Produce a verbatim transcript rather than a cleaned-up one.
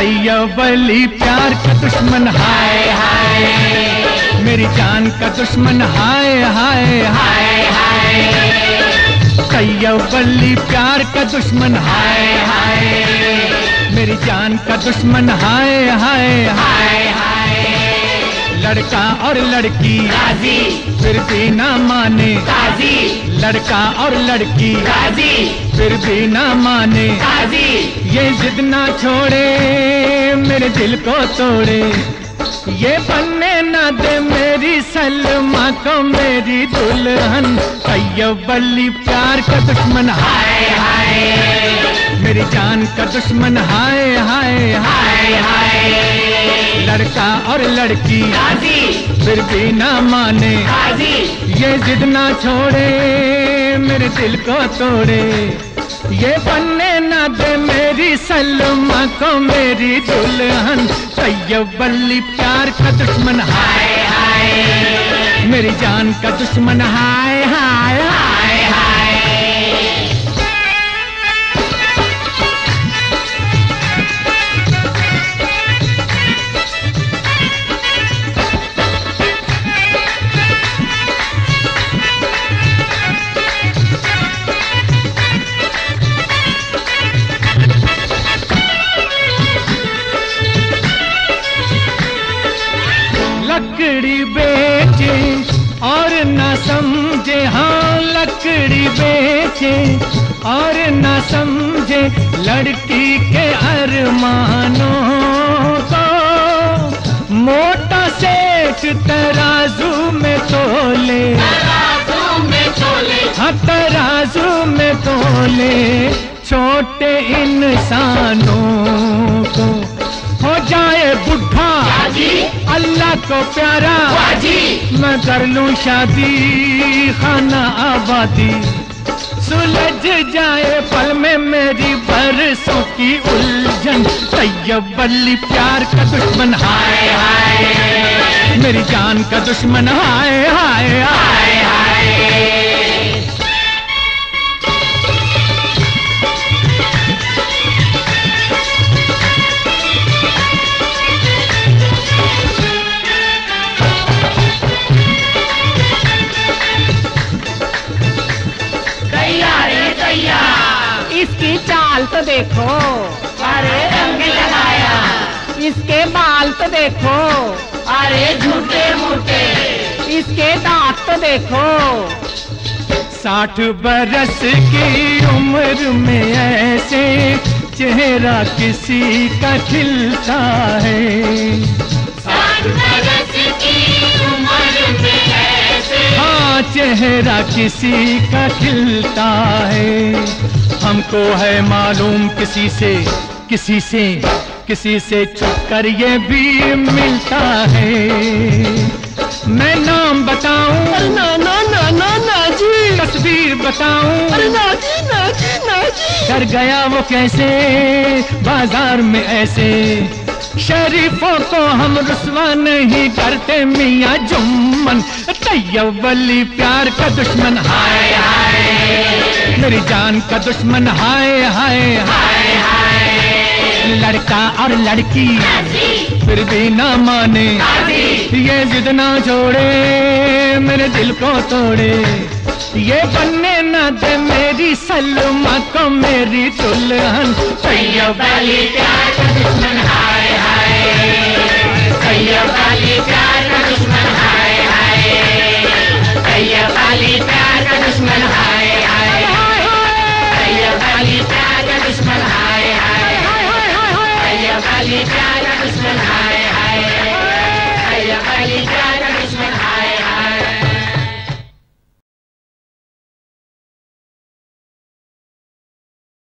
तैयब अली प्यार का दुश्मन हाय हाय, मेरी जान का दुश्मन हाय हाय हाय हाय। तैयब अली प्यार का दुश्मन हाय हाय, मेरी जान का दुश्मन हाय हाय हाय हाय। लड़का और लड़की राजी फिर भी ना माने राजी, लड़का और लड़की राजी फिर भी ना माने राजी। ये जिद ना छोड़े मेरे दिल को तोड़े, ये बनने ना दे मेरी सलमा को मेरी दुल्हन। तैयब अली प्यार का दुश्मन हाय हाय, मेरी जान का दुश्मन हाय हाय हाय हाय। लड़का और लड़की राजी फिर भी ना माने राजी, ये जिद ना छोड़े मेरे दिल को तोड़े, ये बनने ना दे मेरी सलमा को मेरी दुल्हन। तैयब अली प्यार का दुश्मन हाय हाय, मेरी जान का दुश्मन हाय हाय हाय हाय। लकड़ी बेचे और न समझे, हाँ लकड़ी बेचे और न समझे लड़की के अरमानों को। मोटा सेठ तराजू में तोले, तराजू में तोले, हाँ तराजू में तोले। छोटे इंसानों को हो जाए बुढ़ा अल्लाह को प्यारा, मैं कर लूं शादी खाना आबादी। सुलझ जाए पल में मेरी बरसों की उलझन। तैयब अली प्यार का दुश्मन हाय हाय, मेरी जान का दुश्मन हाय हाय हाय हाय। इसकी चाल तो देखो, अरे रंग लगाया। इसके बाल तो देखो, अरे झूठे मूठे। इसके दांत तो देखो। साठ बरस की उम्र में ऐसे चेहरा किसी का खिलता है। साठ बरस की उम्र में ऐसे, हाँ चेहरा किसी का खिलता है। हमको है मालूम किसी से किसी से किसी से छुप कर ये भी मिलता है। मैं नाम बताऊं? अरे ना ना ना ना ना जी। तस्वीर बताऊं? अरे ना जी ना जी ना जी। डर गया वो कैसे बाजार में ऐसे, शरीफों को हम रुस्वा नहीं करते मियां जुम्मन। तैयब अली प्यार का दुश्मन हाय हाय, मेरी जान का दुश्मन हाय हाय हाय हाय। लड़का और लड़की फिर भी ना माने, ये जिद ना छोड़े मेरे दिल को तोड़े, ये बनने ना दे मेरी सलमा को मेरी दुल्हन। तैयब अली प्यार